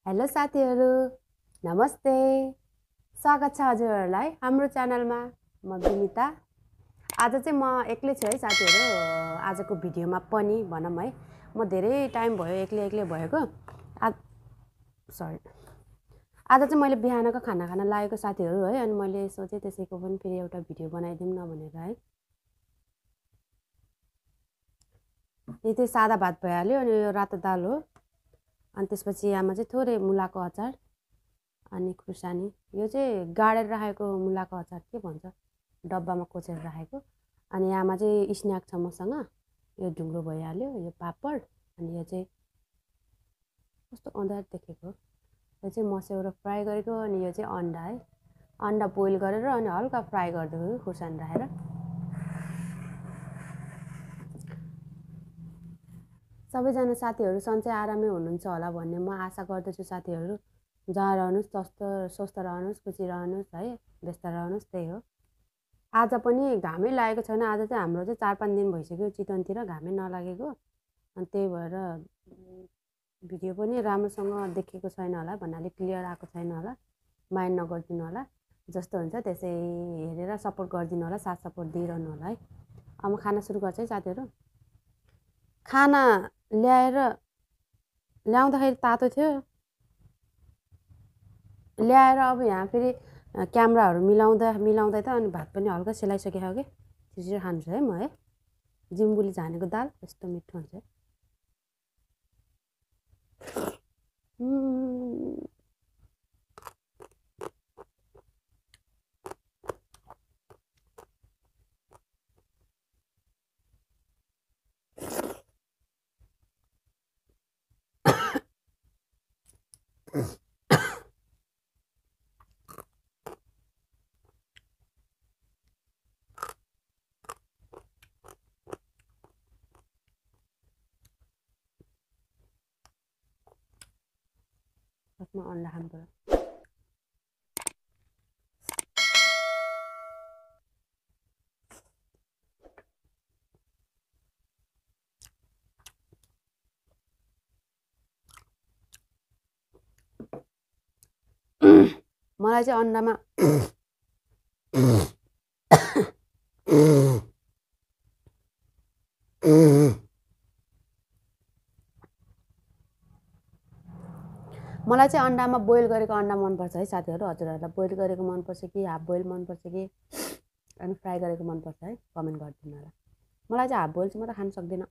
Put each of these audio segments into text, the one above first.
Hello साथीहरु, नमस्ते। स्वागत छ हजुरहरुलाई हाम्रो च्यानलमा। म विनिता। आज चाहिँ म एक्लै छु है साथीहरु। आजको भिडियोमा पनि भनम है, म धेरै टाइम भयो एक्लै भएको। आज चाहिँ मैले बिहानको खाना खान लागेको साथीहरु है, अनि मैले सोचे त्यसैको पनि फेरि एउटा भिडियो बनाइदिउँ न भनेर है। यो चाहिँ सादा भात भइहाल्यो, अनि यो रातो दाल हो। अनि त्यसपछि आमा चाहिँ थोरै मुलाको अचार अनि खुर्सानी, यो चाहिँ गाडेर राखेको मुलाको अचार के भन्छ, डब्बामा कोचेर राखेको। अनि आमा चाहिँ स्न्याक छ मसँग, यो ढुङ्ग्रो भइहाल्यो, यो पापड, अनि यो चाहिँ कस्तो अँध्यार देखेको, यो चाहिँ मस्याउरो फ्राई गरेको, अनि यो चाहिँ अन्डा है, अन्डा बोइल गरेर अनि हल्का फ्राई गरिदिएको खुर्सानी राखेर। सबैजना साथीहरु सन्चै आरामै हुनुहुन्छ होला भन्ने म आशा गर्दछु साथीहरु। जहाँ रहनुहोस् स्वस्थ रहनुहोस्, खुसी रहनुहोस् है, व्यस्त रहनुहोस्, त्यही हो। आज पनि घामै लागेको छैन। आज चाहिँ हाम्रो चाहिँ 4-5 दिन भइसक्यो चितवनतिर घामै नलागेको, अनि त्यही भएर भिडियो पनि राम्रोसँग देखेको छैन होला, भन्नाले क्लियर आएको छैन होला, माइन्ड नगरिदिनु होला। जस्तो हुन्छ त्यसै हेरेर सपोर्ट गरिदिनु होला, साथ सपोर्ट दिइरहनु होला है। अब म खाना सुरु गर्छु है साथीहरु। खाना ल्याउँदाखेरि तातो थियो, ल्याएर अब यहाँ फेरि क्यामेराहरू मिलाउँदै त अनि भात पनि हल्का सेलाइसकेको कि छिटो खान्छु है म है। जिम्बुली झानेको दाल यस्तो मिठो हुन्छ। म अन्डा खानु पर्यो। मलाई चाहिँ अन्डामा मलाई चाहिँ अन्डामा बोइल गरेको अन्डा मनपर्छ है साथीहरु। हजुरहरुलाई बोइल गरेको मनपर्छ कि हाफ बोइल मनपर्छ कि अनि फ्राई गरेको मनपर्छ है, कमेन्ट गरिदिनु होला। मलाई चाहिँ हाफ बोइल चाहिँ म त खान सक्दिनँ।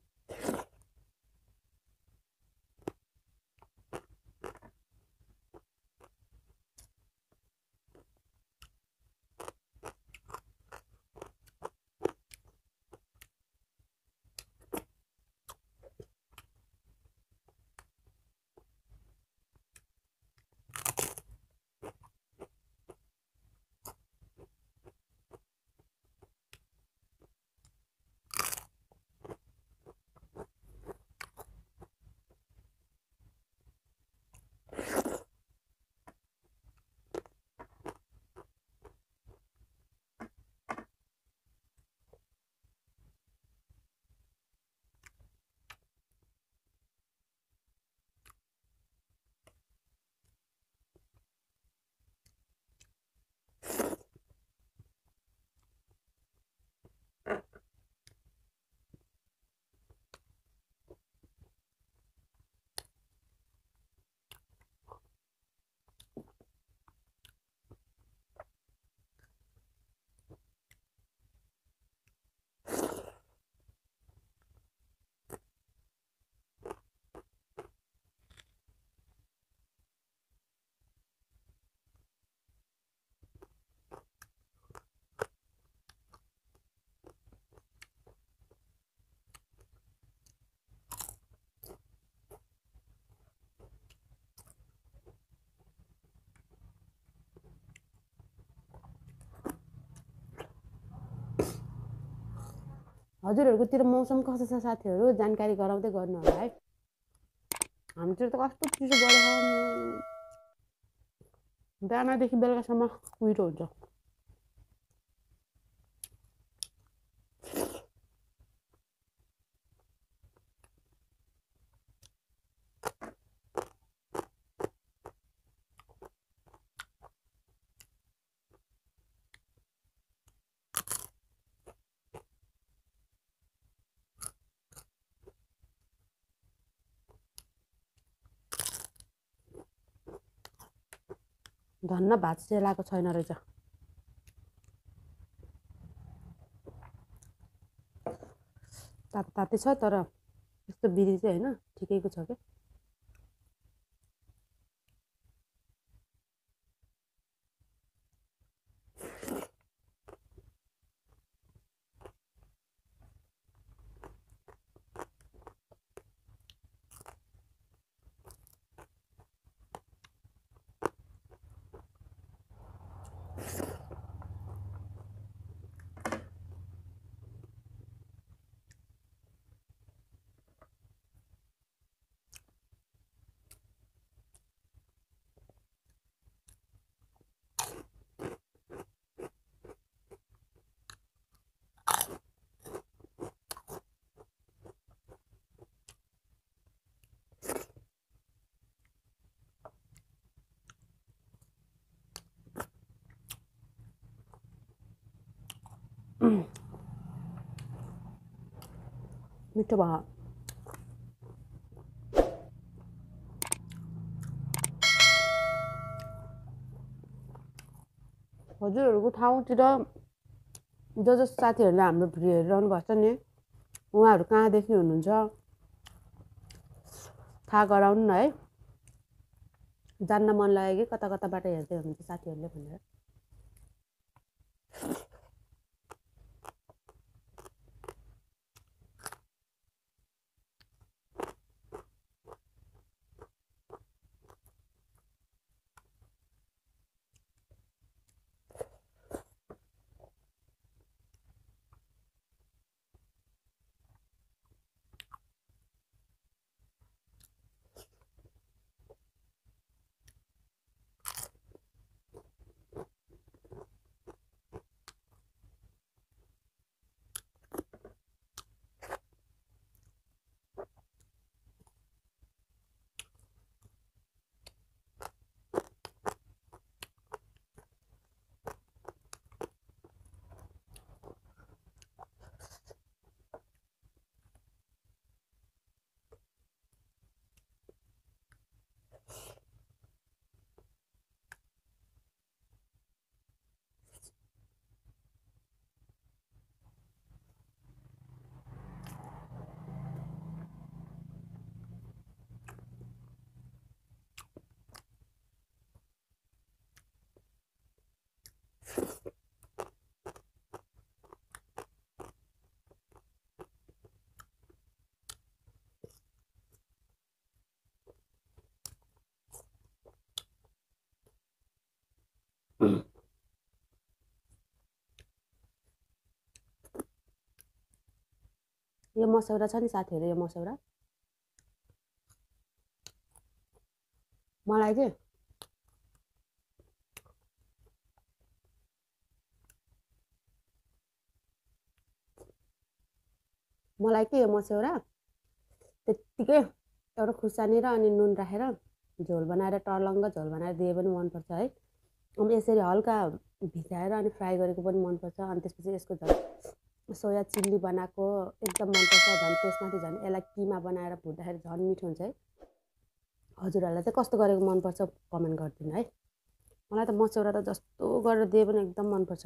हजुरहरुकोतिर मौसम कस्तो छ साथीहरु, जानकारी गराउँदै गर्नु होला है। हाम्रोतिर त कस्तो चिसो गरेको, बिहानदेखि बेलुकासम्म कुहिरो हुन्छ। धन्न भात सेलाएको छैन रहेछ। तातो छ तर यस्तो बिरी चाहिँ होइन, ठिकैको छ क्या। मिठो भयो। हजुरहरूको ठाउँतिर जो साथीहरूले हाम्रो भिडियो हेरिरहनु भएको छ नि, उहाँहरू कहाँदेखि हुनुहुन्छ थाहा गराउनु न है। जान्न मन लाग्यो कि कता कताबाट हेर्दै हुनुहुन्छ साथीहरूले भनेर। यो मसौरा छ नि साथीहरू, यो मसौरा मलाई के यो मसौरा त्यत्तिकै एउटा खुर्सानी र अनि नुन राखेर झोल बनाएर टर्लङ्ग झोल बनाएर दिए पनि मनपर्छ है। अनि यसरी हल्का भिजाएर अनि फ्राई गरेको पनि मनपर्छ। अनि त्यसपछि यसको झन् सोया चिल्ली बनाएको एकदम मनपर्छ। झन् त्यसमाथि झन् यसलाई किमा बनाएर भुट्दाखेरि झन् मिठो हुन्छ है। हजुरहरूलाई चाहिँ कस्तो गरेको मनपर्छ कमेन्ट गरिदिनु है। मलाई त मसौरा त जस्तो गरेर दिए पनि एकदम मनपर्छ।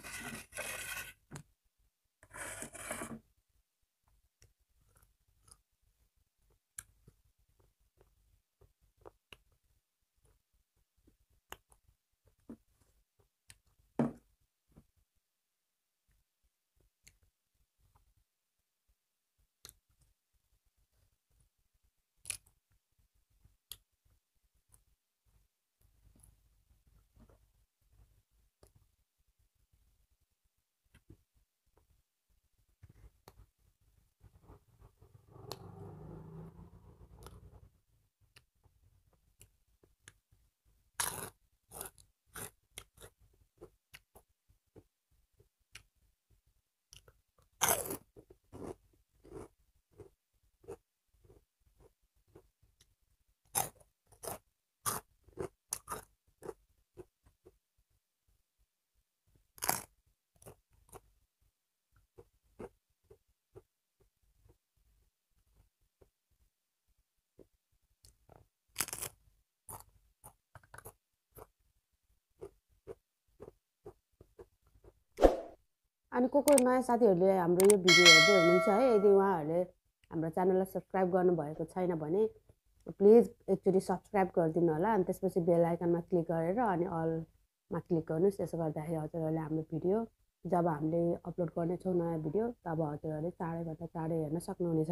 अनि को नयाँ साथीहरूले हाम्रो यो भिडियो हेर्दै हुनुहुन्छ है, यदि उहाँहरूले हाम्रो च्यानललाई सब्सक्राइब गर्नुभएको छैन भने प्लिज एकचोटि सब्सक्राइब गरिदिनु होला। अनि त्यसपछि बेल आइकनमा क्लिक गरेर अनि अलमा क्लिक गर्नुहोस्। त्यसो गर्दाखेरि हजुरहरूले हाम्रो भिडियो जब हामीले अपलोड गर्नेछौँ नयाँ भिडियो तब हजुरहरूले चाँडैभन्दा चाँडै हेर्न सक्नुहुनेछ।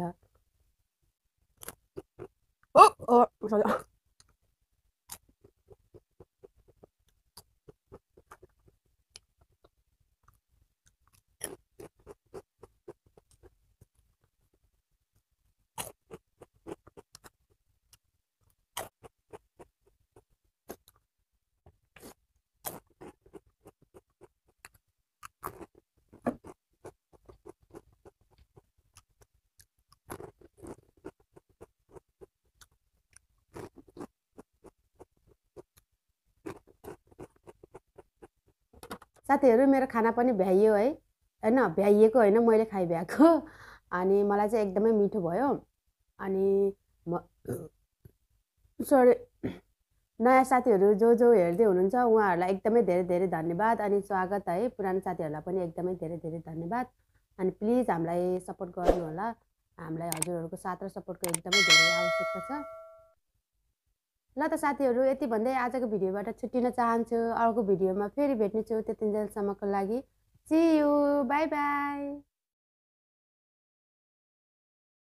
साथीहरू मेरो खाना पनि भ्याइयो है, होइन भ्याइएको होइन, मैले खाइभ्याएको। अनि मलाई चाहिँ एकदमै मिठो भयो। अनि म सरी, नयाँ साथीहरू जो हेर्दै हुनुहुन्छ उहाँहरूलाई एकदमै धेरै धेरै धन्यवाद अनि स्वागत है। पुरानो साथीहरूलाई पनि एकदमै धेरै धेरै धन्यवाद। अनि प्लिज हामीलाई सपोर्ट गर्नु होला। हामीलाई हजुरहरूको साथ र सपोर्टको एकदमै धेरै आवश्यकता छ। ल त साथीहरू, यति भन्दै आजको भिडियोबाट छुट्टिन चाहन्छु। अर्को भिडियोमा फेरि भेट्नेछु। त्यतिन्जेलसम्मको लागि सी यू, बाई बाई।